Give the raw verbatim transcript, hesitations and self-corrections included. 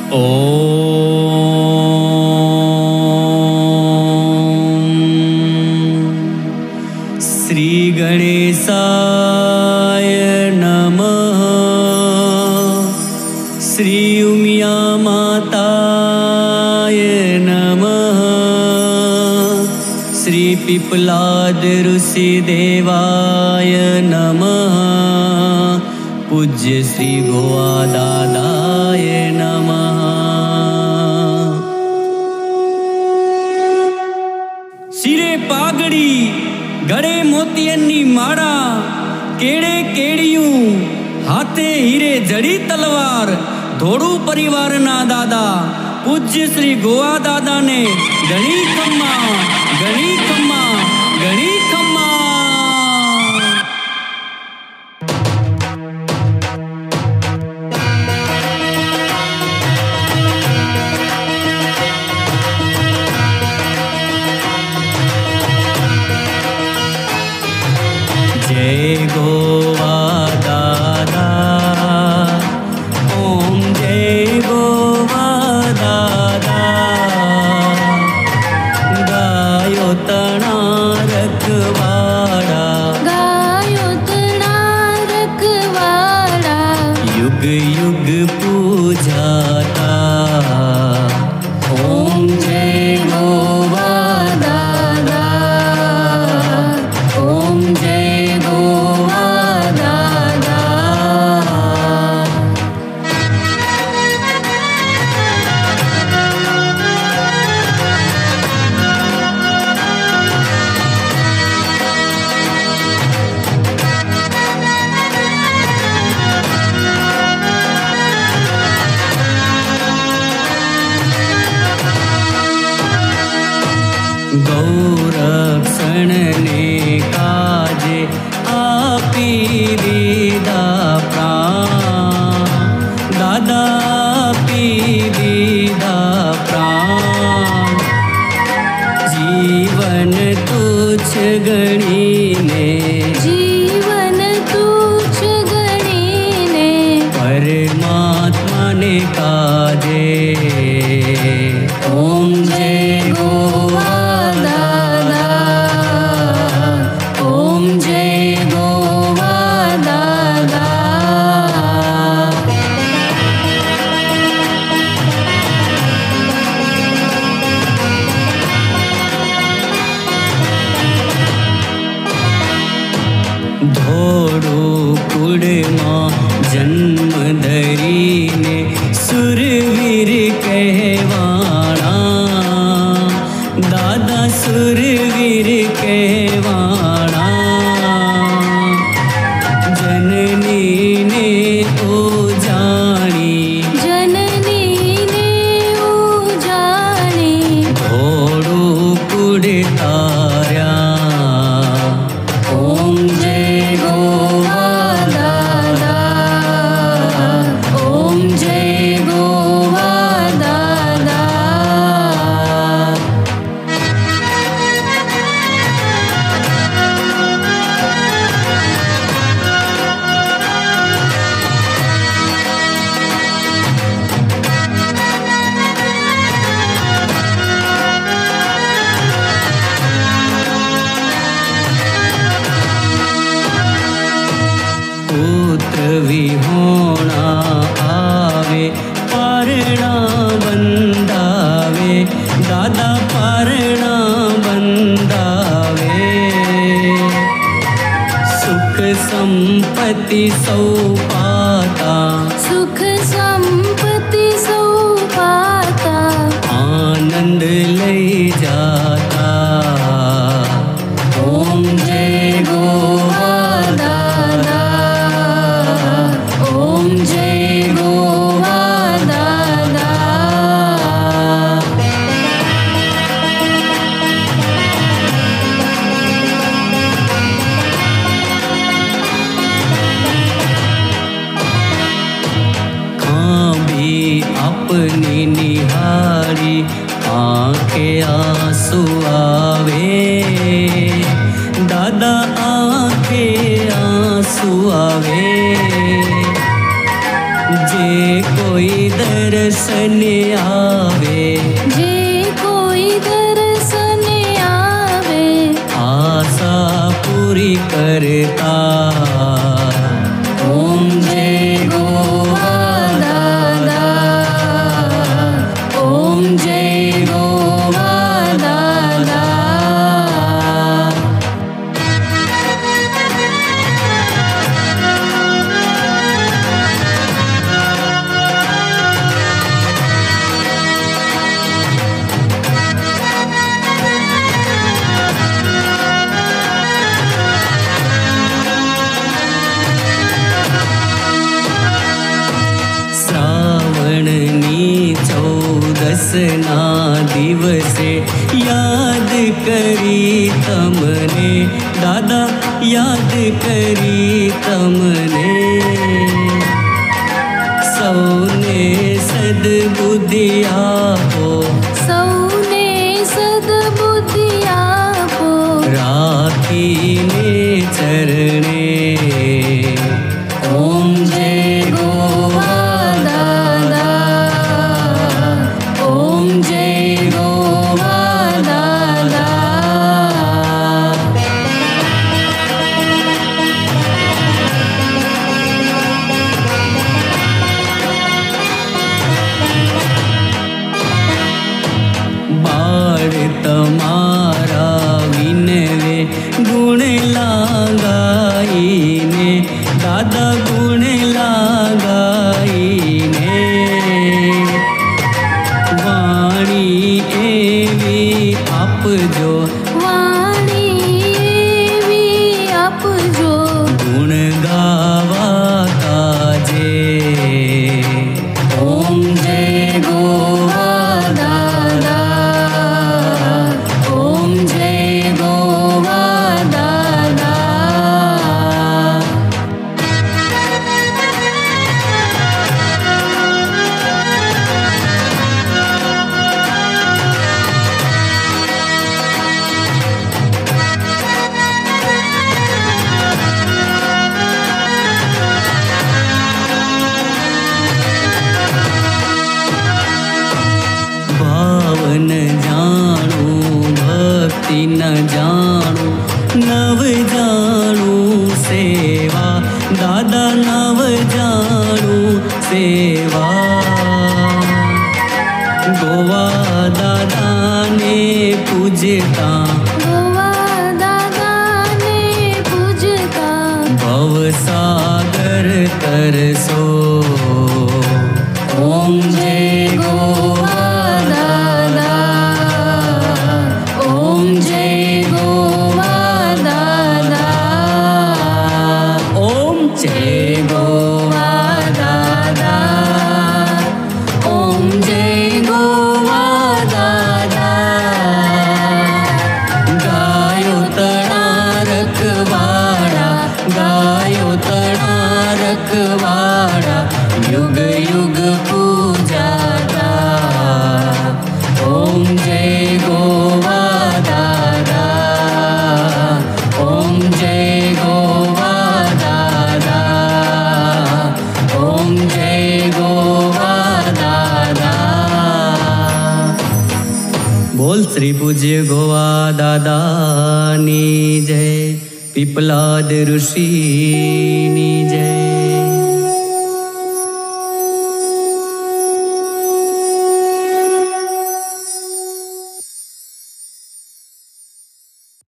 श्री गणेशाय नमः। श्री उमिया माताय नमः। श्री पिपलाद ऋषि देवाय नमः। पूज्य श्री गोवा दादाय नमः। सिरे पागड़ी गड़े मोतियनी माड़ा, केड़े केड़ियूं हाथे हीरे जड़ी तलवार, धोड़ू परिवार ना दादा। पूज्य श्री गोवा दादा ने गणी खम्मा गणी खम्मा गणी खम्मा। जय गोवा दादा, ओम जय गोवा दादा। गायो तना रखवाड़ा, गायो तना रखवाड़ा। युग युग पूजाता। ओम जय गोवा दादा, ओम जय गोवा दादा। गौरक्षण ने काजे आपी दीदा प्राण, दादा आपी दीदा प्राण। जीवन तुच्छ गणीने, जीवन तुच्छ गणीने। परमात्मा ने काजे। ओम जय गोवा दादा, ओम जय गोवा दादा। धोड़ू कुड़मा जन्म धरीने, सुरवीर कहवाणा। दादा सुरवीर कहवाणा। जननी ने ओ जानी, जननी ने उजाणी। धोड़ू कुड़ तार्या। ओम जय गोवा दादा, ओम जय गोवा दादा। पुत्र विहोणा आवे, पारणा बंदावे। दादा पारणा बंदावे। सुख संपत्ति सौ पाता, सुख संपत्ति सौ पाता। आनंद लई जाता। ओम जय गोवा दादा, ओम जय गोवा दादा। खां भी अपनी निहारी, आंखें आंसू आवे। दादा आंखें आंसू आवे। जे कोई दर्शन आवे, जे कोई दर्शन आवे, आशा पूरी करता। ओम जय गोवा दादा, ओम जय गोवा दादा। चौदसना दिवसे याद करी तमने, दादा याद करी तमने। सौने सद्बुद्धि आपो, सौने सद्बुद्धि आपो, राखी ने चरणे। ओम जय गोवा दादा, ओम जय गोवा दादा। बाळ तमारा विनवे गुण लगाईने, दादा गुण लगाईने। वाणी एवी आपजो, वाणी एवी आपजो, गुण गावा काजे। ओम जय गोवा दादा, ओम जय गोवा दादा। भावन जाणू भक्ति न जाणू, नव जाणू सेवा, दादा नव जाणू सेवा। गोवा दादा ने पूजता, गोवा दादा ने पूजता, भव सागर तरसो। ओम जय गोवा दादा, ओम जय गोवा दादा। ओम जय गोवा दादा, ओम जय गोवा दादा। गायो तणा रखवाड़ा, गायो तणा रखवाड़ा, युग युग पूजाता। ओम जय गोवा दादा, ओम जय गोवा दादा, ओम जय गोवा दादा। बोल श्री पूज्य गोवा दादा नी जय, पिपलाद ऋषि नी जय।